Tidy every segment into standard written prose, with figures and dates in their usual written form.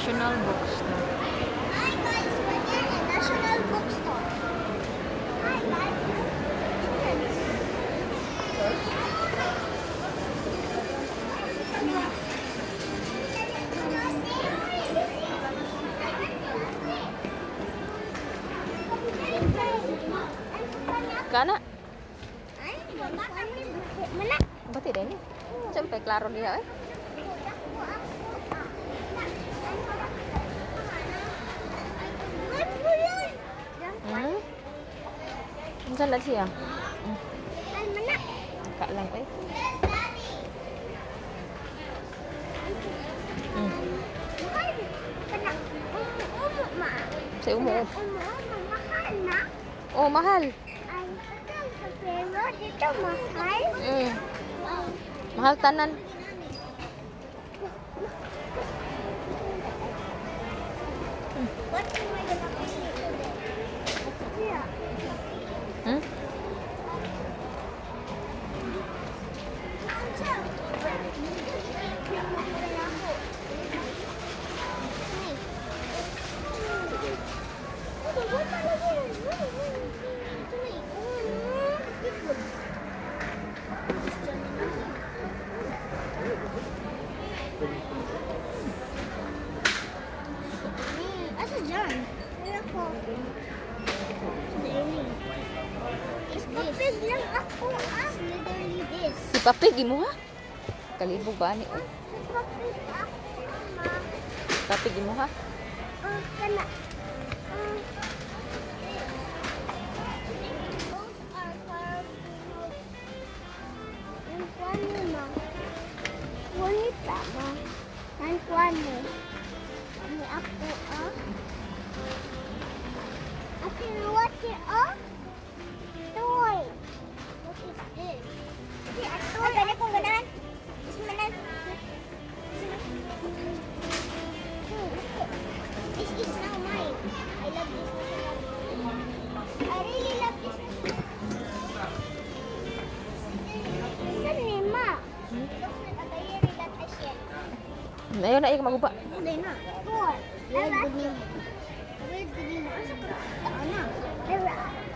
National Bookstore. Hi guys, we're in a National Bookstore. Hi guys. Kana? Ay, mana? Bati din. Siyempre, klaro diha eh. Hmm? Saan na siya? Ay, mana? Kak lang eh. Hmm. Kana? Umu, ma. Sa umo. Mahal na. Oh, mahal. Ay, pero dito mahal. Hmm. Mahal tanan. What am I gonna pay today? Yeah. Hmm? Asa dyan? Wala ko. It's papig lang ako. It's literally this. Si Papig, imo ha? Kalibog ba ni? It's papig ako, ma. Papig, imo ha? Kana. Those are carved. Ang kwano, ma. Ngunit tama. Ang kwano. Ni ako, Ate, what is toy. What is this? Ate, a toy. Ang ganda kong ganahan. Is manan. This is now mine. I love this. I really love this. Saan ni ma? Looks like a diary that I shared. Ayaw na iya maguba. Hindi na. Four. Red green. Red green. Asa ka? Taan na. Dara.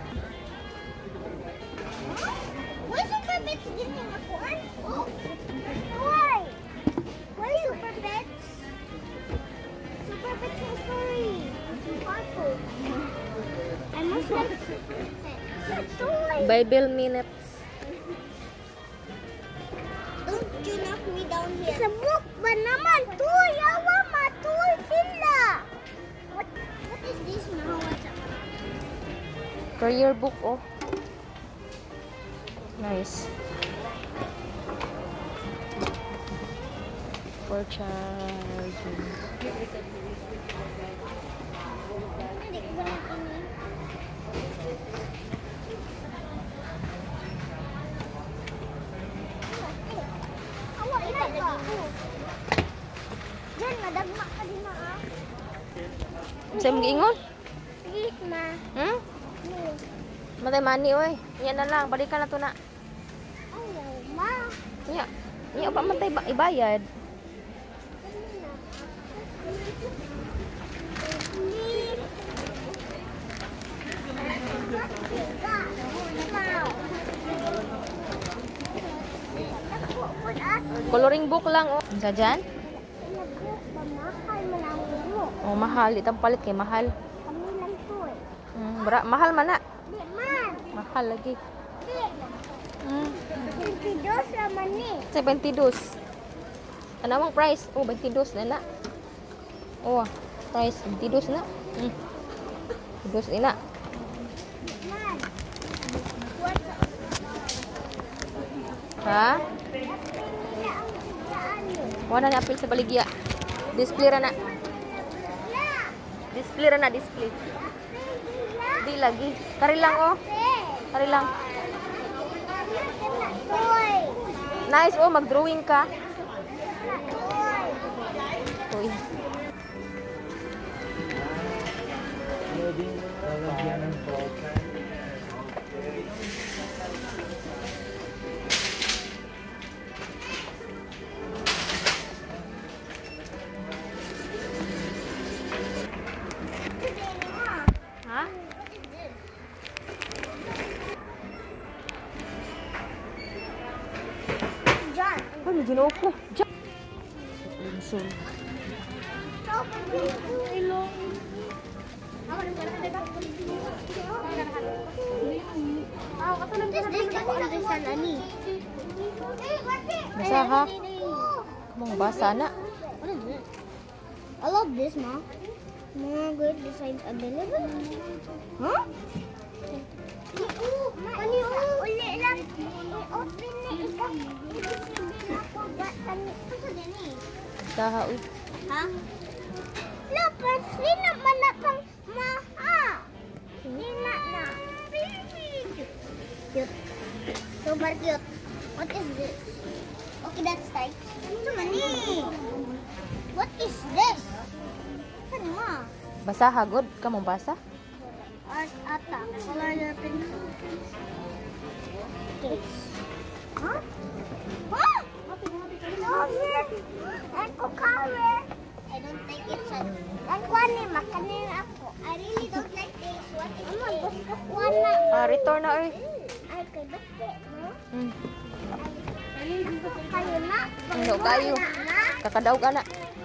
Why super pets din yung akuan? Oh. Why? Why super pets? Super pets yung story. Purple. I must like super pets. Toy. Bible minutes. Don't you knock me down here. Sa book ba naman? Toy! Awa ma! Toy sila! What is this now? What's up? Career book, oh. Nice. For child. Hindi ko ba natin awa, ina ka. Diyan, madagma ka din na Sa'yo mag-iingon? Please, ma. Hmm? No. Matay money, oy. Yan na lang. Balikan na to na. Ayaw, ma. Iya. Iya pa matay ibayad. Please. Coloring book lang, oh. Sa dyan? Mahal mo lang mo. Oh, mahal. Itang palit kay mahal. Kami lang to eh. Mahal man na. Di man. Mahal lagi. Di. Hmm. 22 naman eh. 72. Ano ang price? Oh, 22 na na. Oh, price 22 na. 22 na. Man. What's up? Ha? Kaya ang saan yun? Wala na apil sa baligya. Display ra na. Yeah. Display ra na, display. Di lagi. Kari lang, oh. Kari lang. Toy. Nice, oh. Mag-drawing ka. Toy. Uy. Lalagyan ng ballpen. may ginoo ko. Diyan. So, basa ha? Kamang basa na. What is it? I love this, Ma. More good designs available. Huh? Uli lang. Open na ikaw. Basa ha, uy. Ha? Lapas, sino man na pang maha? Sino na? Cute. Super cute. What is this? Okay, that's tight. Ano man eh? What is this? Ano ma? Basa ha, good. Kamang basa? Art attack. Color your pencil. Okay. Huh? Huh? Ako color. I don't like it, son. Ako ni makanin ako. I really don't like this. What is this? Gusto ko na. Return na, uy. Ay, kay Bate, no? Kayo na. Ano kayo? Kakadaw ka na.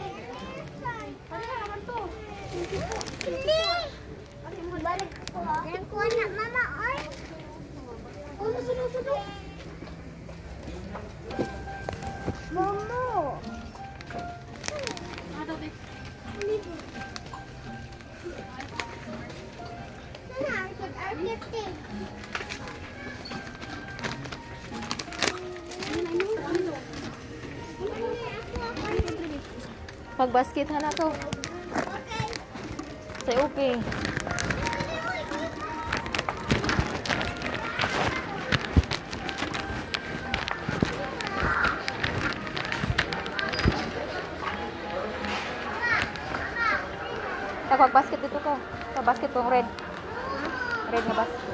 Hindi. Balik ko. Yan ko na, mama, oy. Oh, suno. Momo. Pag-basket ha na to. Say okay. Pag-basket dito ko. Pag-basket tong red. Red na basket.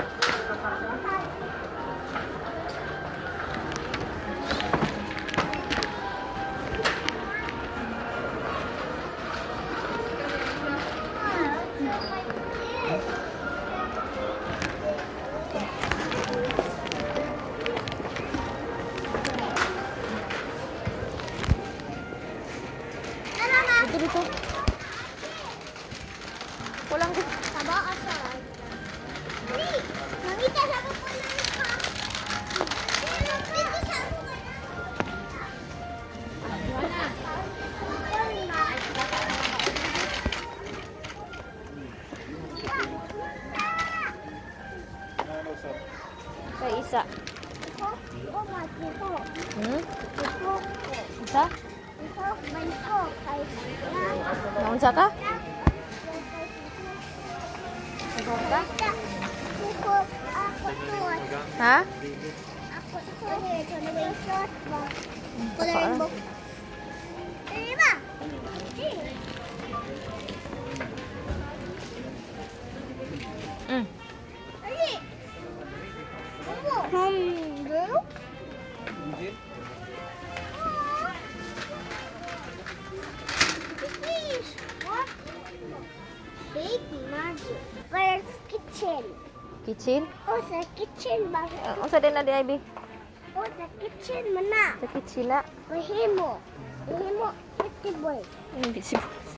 Dito. Pulang dito. Taba asal. Ni, mamita sa pupunan ka. Dito sa pupunan. Kay isa. Oh, matito. Ito. Isa? Ito, manko. Kay Naunsa ka? Naunsa ka? Ako tuwas. Ha? Ako tuwas. Ito na yung short ba? Saka. Coloring book. Diba? Ali. Girl? Fish. What? Big magic. Where's kitchen? Kitchen? Oh, sa kitchen ba? Unsa din na di Ivy? Oh, sa kitchen mana. Sa kitchen na. Mahimo. Mahimo. Pretty boy. Hindi siya.